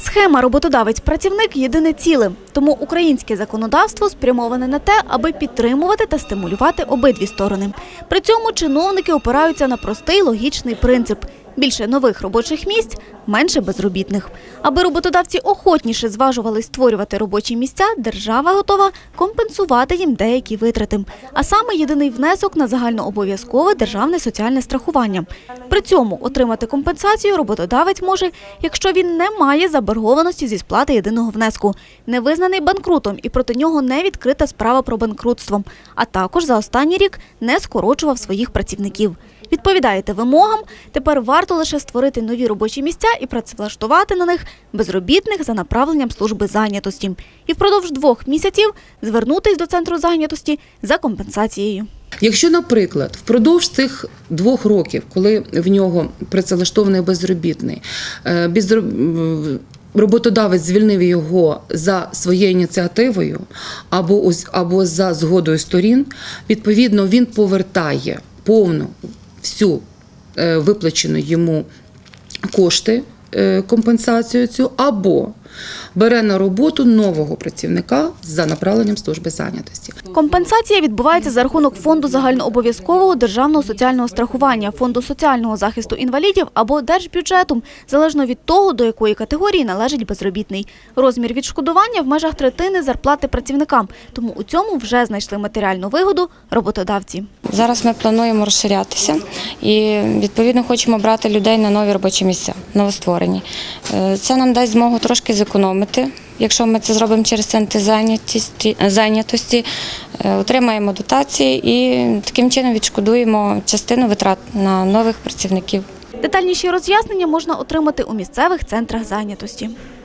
Схема роботодавець-працівник – єдине ціле. Тому українське законодавство спрямоване на те, аби підтримувати та стимулювати обидві сторони. При цьому чиновники опираються на простий логічний принцип – більше нових робочих місць, менше безробітних. Аби роботодавці охотніше зважували створювати робочі місця, держава готова компенсувати їм деякі витрати. А саме єдиний внесок на загальнообов'язкове державне соціальне страхування. При цьому отримати компенсацію роботодавець може, якщо він не має заборгованості зі сплати єдиного внеску, не визнаний банкрутом і проти нього не відкрита справа про банкрутство, а також за останній рік не скорочував своїх працівників. Відповідаєте вимогам, тепер варто лише створити нові робочі місця і працевлаштувати на них безробітних за направленням служби зайнятості. І впродовж 2 місяців звернутись до центру зайнятості за компенсацією. Якщо, наприклад, впродовж цих 2 років, коли в нього працевлаштований безробітний, роботодавець звільнив його за своєю ініціативою або за згодою сторін, відповідно, він повертає повну всю виплачену йому кошти, компенсацію цю, або бере на роботу нового працівника за направленням служби зайнятості. Компенсація відбувається за рахунок фонду загальнообов'язкового державного соціального страхування, фонду соціального захисту інвалідів або держбюджету, залежно від того, до якої категорії належить безробітний. Розмір відшкодування в межах третини зарплати працівникам, тому у цьому вже знайшли матеріальну вигоду роботодавці. Зараз ми плануємо розширятися і, відповідно, хочемо брати людей на нові робочі місця, новостворені. Це нам дасть змогу трошки зекономити. Якщо ми це зробимо через центри зайнятості, отримаємо дотації і таким чином відшкодуємо частину витрат на нових працівників. Детальніші роз'яснення можна отримати у місцевих центрах зайнятості.